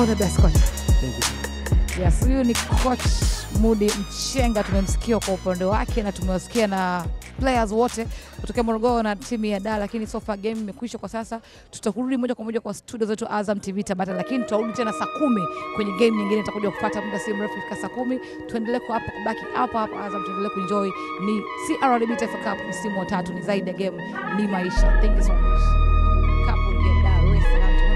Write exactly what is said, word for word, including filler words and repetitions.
the best, coach. Thank you. Yes, huyu ni coach Mudi Mchenga, tumemsikia kwa upande wake na tumewasikia na players wote kutoka Moro na timu ya Dar, lakini so far game imekwisha kwa sasa. Tutakurudi moja kwa moja kwa studio zetu Azam T V Tabata, lakini tutarudi tena saa kumi kwenye game nyingine, tutakuja kufuata muda si mrefu ifika saa kumi. Tuendelee kwa hapa kubaki hapa hapa Azam, tuendelee kuenjoy. Ni C R D B Taifa Cup msimu wa tatu, ni zaidi ya game, ni maisha. Thank you so much. Kapu ya Dar es Salaam.